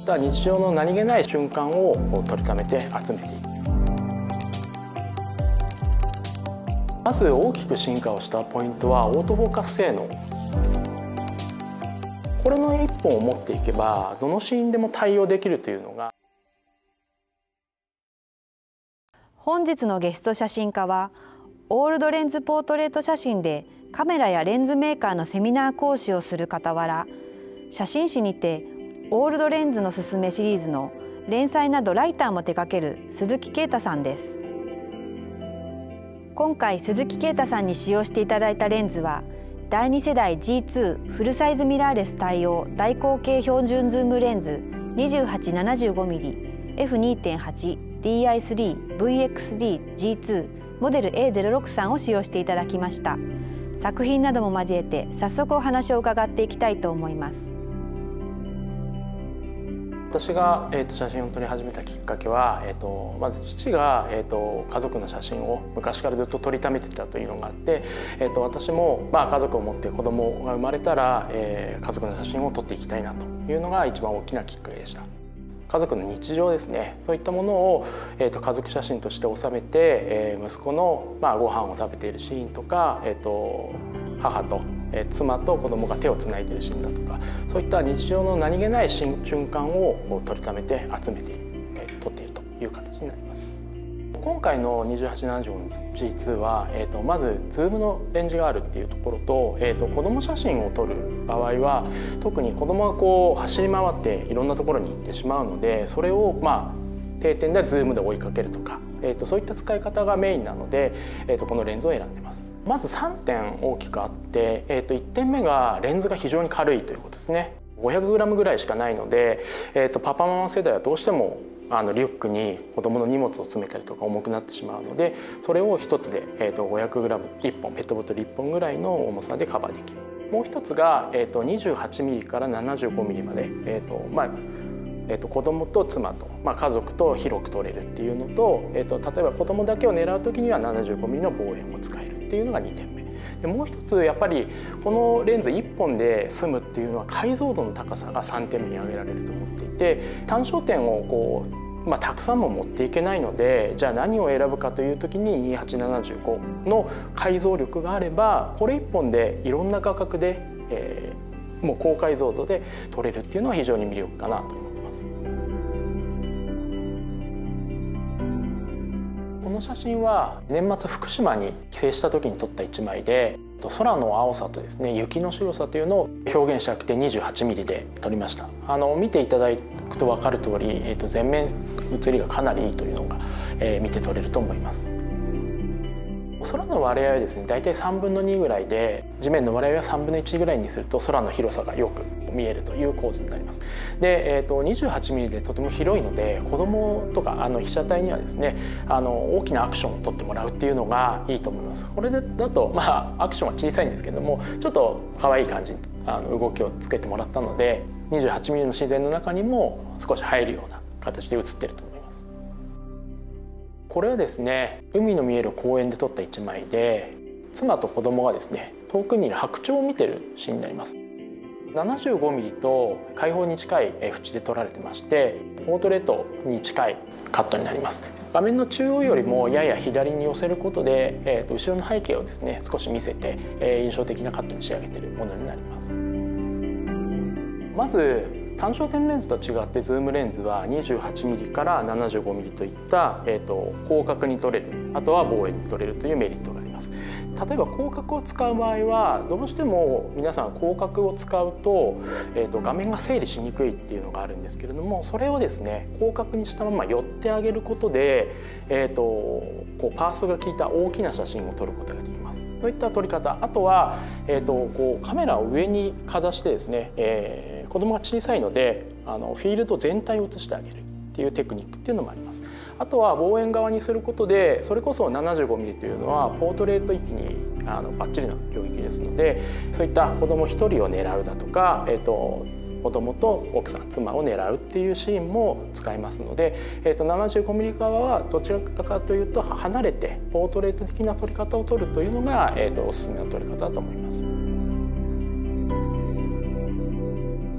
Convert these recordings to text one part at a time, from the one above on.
った日常の何気ない瞬間を撮りためて集めていく。まず大きく進化をしたポイントはオートフォーカス性能。これの一本を持っていけばどのシーンでも対応できるというのが。 本日のゲスト写真家はオールドレンズポートレート写真でカメラやレンズメーカーのセミナー講師をする傍ら、写真誌にてオールドレンズのすすめシリーズの連載などライターも手掛ける鈴木啓太さんです。今回鈴木啓太さんに使用していただいたレンズは第2世代 G2 フルサイズミラーレス対応大口径標準ズームレンズ 2875mm F2.8DI3VXD-G2 モデル A063 を使用していただきました。作品なども交えて早速お話を伺っていきたいと思います。 私が、写真を撮り始めたきっかけは、まず父が、家族の写真を昔からずっと撮りためてたというのがあって、私も、家族を持って子供が生まれたら、家族の写真を撮っていきたいなというのが一番大きなきっかけでした。家族の日常ですね、そういったものを、家族写真として収めて、息子の、ご飯を食べているシーンとか、母と妻と子供が手をつないでいるシーンだとか、そういった日常の何気ない瞬間を撮りためて集めて撮っているという形になります。今回の 2875G2 は、まずズームのレンジがあるっていうところと、子供写真を撮る場合は特に子供がこう走り回っていろんなところに行ってしまうので、それを定点でズームで追いかけるとか、そういった使い方がメインなので、このレンズを選んでます。まず3点大きくあって、1点目がレンズが非常に軽いということですね。500g ぐらいしかないので、パパママ世代はどうしてもリュックに子どもの荷物を詰めたりとか重くなってしまうので、それを1つで 500g1 本ペットボトル1本ぐらいの重さでカバーできる。もう一つが 28mm から 75mm まで、子供と妻と、家族と広く撮れるっていうのと、例えば子供だけを狙う時には 75mm の望遠を使えるっていうのが2点目で、もう一つやっぱりこのレンズ1本で済むっていうのは解像度の高さが3点目に挙げられると思っていて、単焦点をたくさんも持っていけないので、じゃあ何を選ぶかという時に2875の解像力があれば、これ1本でいろんな画角で、もう高解像度で撮れるっていうのは非常に魅力かなと思います。この写真は年末福島に帰省した時に撮った1枚で、空の青さとですね、雪の白さというのを表現したくて 28mm で撮りました。見ていただくと分かる通り、全面写りがかなりいいというのが、見て取れると思います。空の割合はですね、大体3分の2ぐらいで、地面の割合は3分の1ぐらいにすると空の広さがよく見えるという構図になります。で、28mm でとても広いので、子供とか被写体にはですね、大きなアクションを撮ってもらうっていうのがいいと思います。これだとアクションは小さいんですけども、ちょっと可愛い感じに動きをつけてもらったので、28mm の自然の中にも少し入るような形で写ってると思います。これはですね、海の見える公園で撮った1枚で、妻と子供がですね、遠くにいる白鳥を見てるシーンになります。75mm と開放に近い縁で撮られてまして、ポートレートに近いカットになります。画面の中央よりもやや左に寄せることで、後ろの背景をですね少し見せて、印象的なカットに仕上げているものになります。まず単焦点レンズと違ってズームレンズは 28mm から 75mm といった、広角に撮れる、あとは望遠に撮れるというメリットがあります。例えば広角を使う場合はどうしても皆さん広角を使うと、画面が整理しにくいっていうのがあるんですけれども、それをですね広角にしたまま寄ってあげることで、パースが効いた大きな写真を撮ることができます。そういった撮り方、あとは、カメラを上にかざしてですね、子供が小さいのでフィールド全体を写してあげるっていうテクニックっていうのもあります。あとは望遠側にすることで、それこそ 75mm というのはポートレート域にバッチリな領域ですので、そういった子供1人を狙うだとか、子供と奥さん妻を狙うっていうシーンも使えますので、75mm 側はどちらかというと離れてポートレート的な撮り方を撮るというのが、おすすめの撮り方だと思います。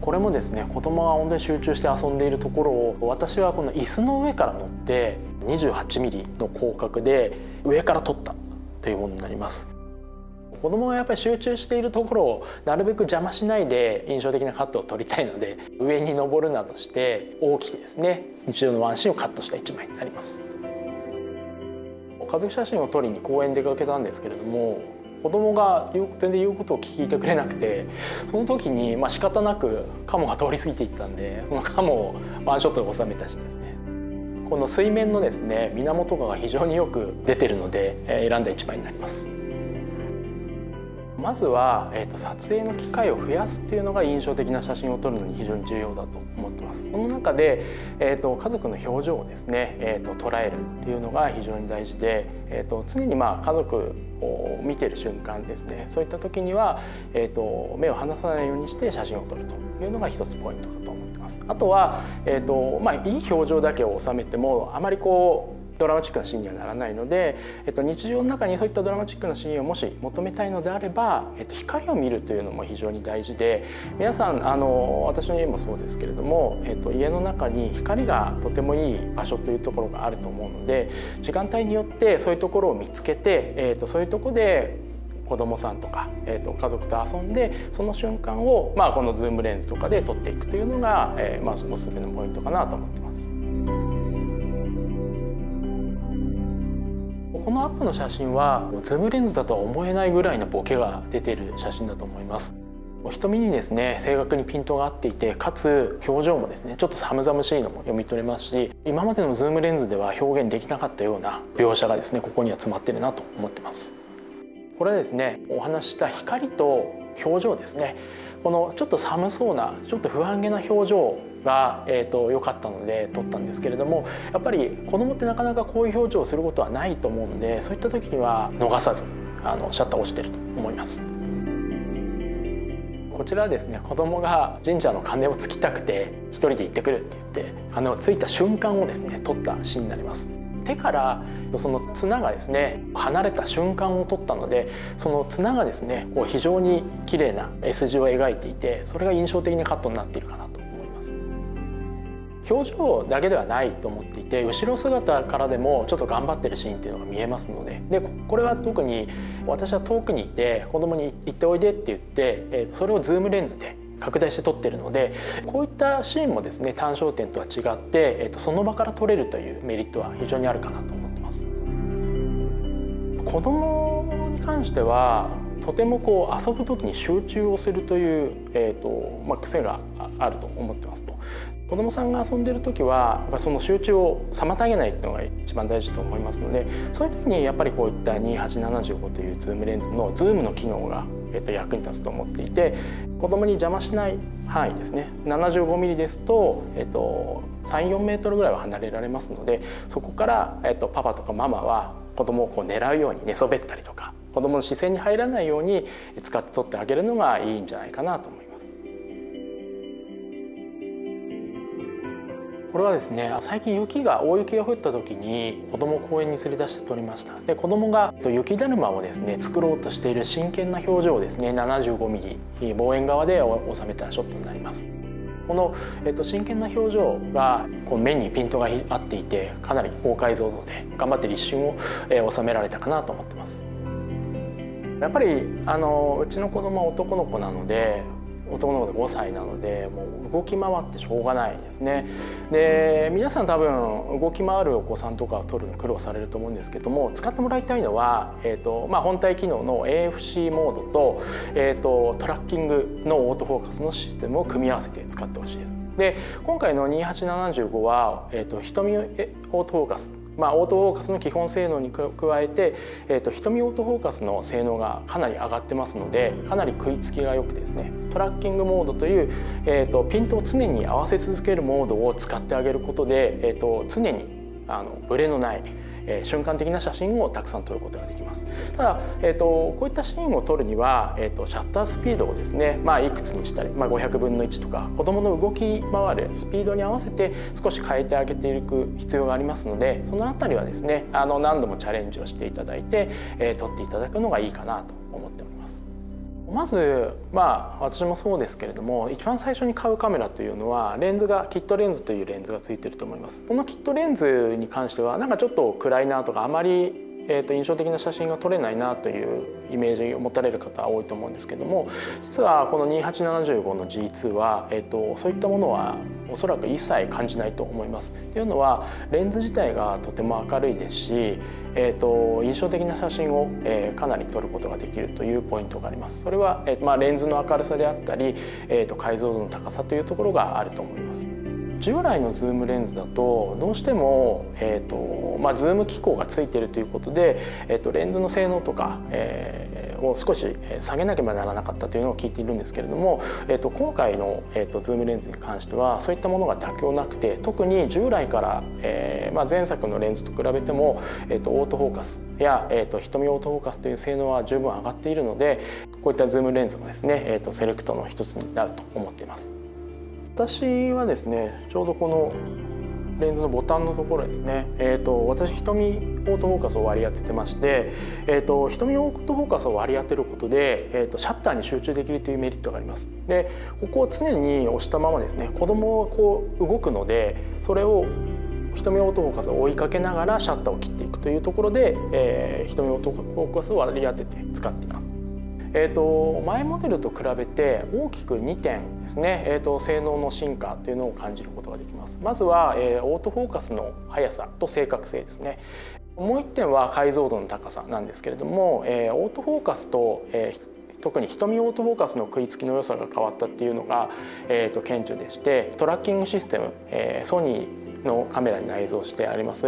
これもですね、子供が本当に集中して遊んでいるところを私はこの椅子の上から乗って28ミリの広角で上から撮ったというものになります。子供がやっぱり集中しているところをなるべく邪魔しないで印象的なカットを撮りたいので、上に登るなどして大きくですね、日常のワンシーンをカットした一枚になります。家族写真を撮りに公園に出かけたんですけれども、子供が全然言うことを聞いてくれなくて、その時に仕方なくカモが通り過ぎていったんで、そのカモをワンショットで収めたしですね、この水面のですね源とかが非常によく出てるので選んだ一枚になります。まずは、撮影の機会を増やすっていうのが印象的な写真を撮るのに非常に重要だと思ってます。その中で、家族の表情をですね、捉えるっていうのが非常に大事で、常に家族を見てる瞬間ですね、そういった時には、目を離さないようにして写真を撮るというのが一つポイントかと思ってます。あとは、いい表情だけを収めてもあまりドラマチックなシーンにはならないので、日常の中にそういったドラマチックなシーンをもし求めたいのであれば、光を見るというのも非常に大事で、皆さん私の家もそうですけれども、家の中に光がとてもいい場所というところがあると思うので、時間帯によってそういうところを見つけて、そういうところで子どもさんとか、家族と遊んで、その瞬間を、このズームレンズとかで撮っていくというのが、おすすめのポイントかなと思ってます。このアップの写真はズームレンズだとは思えないぐらいのボケが出ている写真だと思います。瞳にですね正確にピントが合っていて、かつ表情もですねちょっと寒々しいのも読み取れますし、今までのズームレンズでは表現できなかったような描写がですねここには詰まってるなと思ってます。これはですね、お話しした光と表情ですね、このちょっと寒そうなちょっと不安げな表情が良かったので撮ったんですけれども、やっぱり子供ってなかなかこういう表情をすることはないと思うので、そういった時には逃さずシャッターを押してると思います。こちらはですね、子供が神社の鐘をつきたくて一人で行ってくるって言って鐘をついた瞬間をですね撮ったシーンになります。手からその綱がですね離れた瞬間を撮ったので、その綱がですね非常に綺麗な S 字を描いていて、それが印象的なカットになっているかなと思います。表情だけではないと思っていて、後ろ姿からでもちょっと頑張ってるシーンっていうのが見えますので、これは特に私は遠くにいて子供に行っておいでって言って、それをズームレンズで拡大して撮ってるので、こういったシーンもですね単焦点とは違って、その場から撮れるというメリットは非常にあるかなと思ってます。子供に関してはとても遊ぶ時に集中をするという、癖があると思ってますと。子供さんが遊んでる時はやっぱその集中を妨げないっていうのが一番大事と思いますので、そういう時にやっぱりこういった2875というズームレンズのズームの機能が役に立つと思っていて、子供に邪魔しない範囲ですね、75ミリですと、3、4メートルぐらいは離れられますので、そこから、パパとかママは子供を狙うように寝そべったりとか、子供の視線に入らないように使って撮ってあげるのがいいんじゃないかなと思います。これはですね、最近大雪が降った時に子供を公園に連れ出して撮りました。で、子供が雪だるまをですね作ろうとしている真剣な表情をですね75ミリ望遠側で収めたショットになります。この、真剣な表情が目にピントが合っていて、かなり高解像度で頑張ってる一瞬を、収められたかなと思ってます。やっぱりうちの子供は男の子なので、男の子で5歳なのでもう動き回ってしょうがないですね。で、皆さん多分動き回るお子さんとかを撮るの苦労されると思うんですけども、使ってもらいたいのは、本体機能の AFC モードと、トラッキングのオートフォーカスのシステムを組み合わせて使ってほしいです。で、今回の2875は、瞳オートフォーカス、オートフォーカスの基本性能に加えて、瞳オートフォーカスの性能がかなり上がってますので、かなり食いつきが良くですね、トラッキングモードという、ピントを常に合わせ続けるモードを使ってあげることで、常にブレのない、瞬間的な写真をたくさん撮ることができます。ただ、こういったシーンを撮るには、シャッタースピードをですね、いくつにしたり、500分の1とか子どもの動き回るスピードに合わせて少し変えてあげていく必要がありますので、そのあたりはですね何度もチャレンジをしていただいて、撮っていただくのがいいかなと思っております。子まず私もそうですけれども、一番最初に買うカメラというのはレンズがキットレンズというレンズがついていると思います。このキットレンズに関してはなんかちょっと暗いなとか、あまり印象的な写真が撮れないなというイメージを持たれる方多いと思うんですけども、実はこの2875の G2 は、そういったものはおそらく一切感じないと思います。というのはレンズ自体がとても明るいですし、印象的な写真を、かなり撮ることができるというポイントがあります。それは、レンズの明るさであったり、解像度の高さというところがあると思います。従来のズームレンズだとどうしても、ズーム機構がついているということで、レンズの性能とか、を少し下げなければならなかったというのを聞いているんですけれども、今回の、ズームレンズに関してはそういったものが妥協なくて、特に従来から、前作のレンズと比べても、オートフォーカスや、瞳オートフォーカスという性能は十分上がっているので、こういったズームレンズもですね、セレクトの一つになると思っています。私はですね、ちょうどこのレンズのボタンのところですね、私瞳オートフォーカスを割り当ててまして、瞳オートフォーカスを割り当てることで、シャッターに集中できるというメリットがあります。で、ここを常に押したままですね、子供がこう動くので、それを瞳オートフォーカスを追いかけながらシャッターを切っていくというところで、瞳オートフォーカスを割り当てて使っています。前モデルと比べて大きく2点ですね、性能の進化というのを感じることができます。まずは、オートフォーカスの速さと正確性ですね。もう1点は解像度の高さなんですけれども、オートフォーカスと、特に瞳オートフォーカスの食いつきの良さが変わったっていうのが、顕著でして、トラッキングシステム、ソニーのカメラに内蔵してあります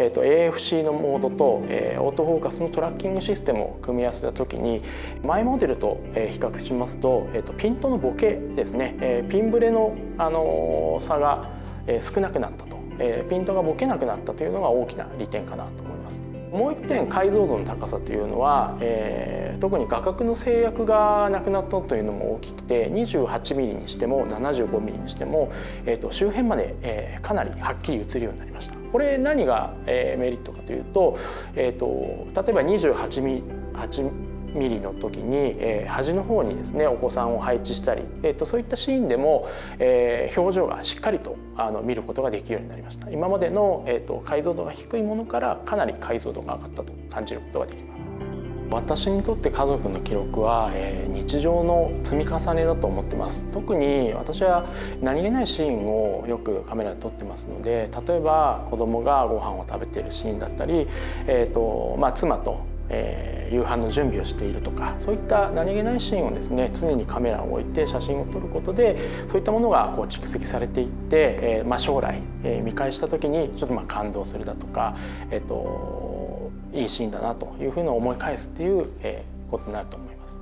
、AFC のモードと、オートフォーカスのトラッキングシステムを組み合わせた時に、前モデルと、比較しますと、ピントのボケですね、ピンブレの、差が、少なくなったと、ピントがボケなくなったというのが大きな利点かなと思います。もう一点、解像度の高さというのは、特に画角の制約がなくなったというのも大きくて、28mm にしても 75mm にしても、周辺まで、かなりはっきり映るようになりました。これ何が、メリットかというと、例えば28mmの時に、端の方にですねお子さんを配置したり、そういったシーンでも、表情がしっかりと見ることができるようになりました。今までの、解像度が低いものからかなり解像度が上がったと感じることができます。私にとって家族の記録は、日常の積み重ねだと思ってます。特に私は何気ないシーンをよくカメラで撮ってますので、例えば子供がご飯を食べているシーンだったり、妻と夕飯の準備をしているとか、そういった何気ないシーンをですね常にカメラを置いて写真を撮ることで、そういったものがこう蓄積されていって、将来、見返した時にちょっと感動するだとか、いいシーンだなというふうに思い返すっていう、ことになると思います。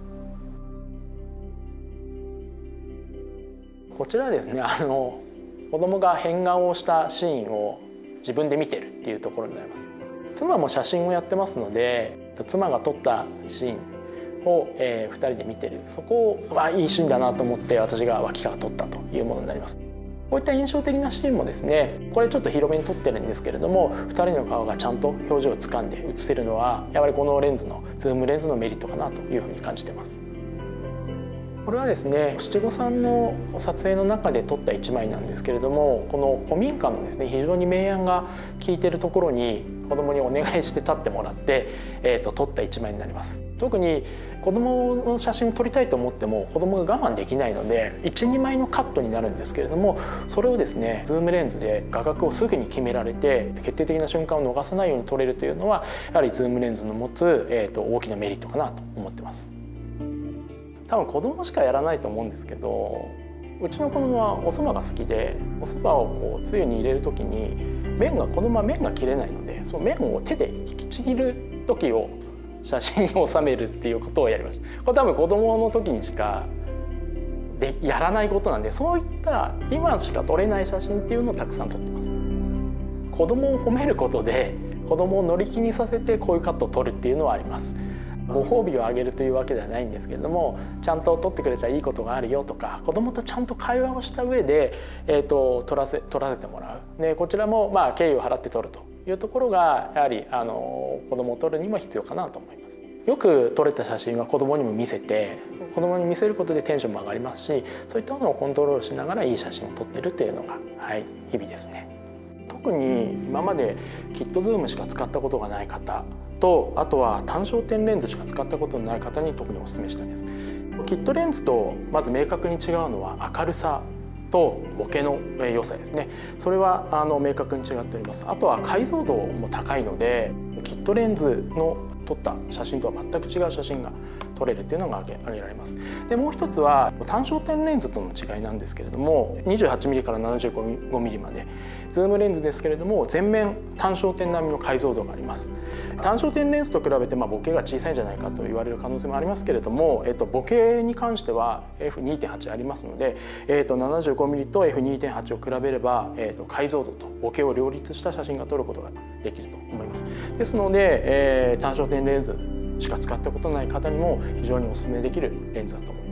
こちらはですね、子供が変顔をしたシーンを自分で見てるっていうところになります。妻も写真をやってますので、妻が撮ったシーンを、2人で見てる、そこはいいシーンだなと思って私が脇から撮ったというものになります。こういった印象的なシーンもですね、これちょっと広めに撮ってるんですけれども、2人の顔がちゃんと表情をつかんで映せるのはやはりこのレンズのズームレンズのメリットかなというふうに感じてます。これはですね、七五三の撮影の中で撮った1枚なんですけれども、この古民家のですね非常に明暗が効いているところに子供にお願いして立ってもらって、撮った1枚になります。特に子供の写真を撮りたいと思っても子供が我慢できないので 1,2 枚のカットになるんですけれども、それをですねズームレンズで画角をすぐに決められて決定的な瞬間を逃さないように撮れるというのは、やはりズームレンズの持つ、大きなメリットかなと思ってます。多分子供しかやらないと思うんですけど、うちの子供はお蕎麦が好きで、お蕎麦をこうつゆに入れる時に子供は麺が切れないので、その麺を手で引きちぎる時を写真に収めるっていうことをやりました。これ多分子供の時にしかやらないことなんで、そういった今しか撮れない写真っていうのをたくさん撮ってます。子供を褒めることで子供を乗り気にさせてこういうカットを撮るっていうのはあります。ご褒美をあげるというわけではないんですけれども、ちゃんと撮ってくれたらいいことがあるよとか、子供とちゃんと会話をした上で、撮らせてもらう。でこちらも敬意を払って撮るというところがやはり子供を撮るにも必要かなと思います。 よく撮れた写真は子どもにも見せて、子どもに見せることでテンションも上がりますし、そういったものをコントロールしながらいい写真を撮ってるっていうのが、日々ですね。特に今までキットズームしか使ったことがない方と、あとは単焦点レンズしか使ったことのない方に特にお勧めしたいです。キットレンズとまず明確に違うのは明るさとボケの良さですね。それは明確に違っております。あとは解像度も高いので、キットレンズの撮った写真とは全く違う写真が撮れるっていうのが挙げられます。でもう一つは単焦点レンズとの違いなんですけれども、28mm から 75mm までズームレンズですけれども、全面単焦点並みの解像度があります。単焦点レンズと比べてボケが小さいんじゃないかと言われる可能性もありますけれども、ボケに関しては F2.8 ありますので、75mm と F2.8 を比べれば、解像度とボケを両立した写真が撮ることができると思います。ですので、単焦点レンズしか使ったことない方にも非常にお勧めできるレンズだと思います。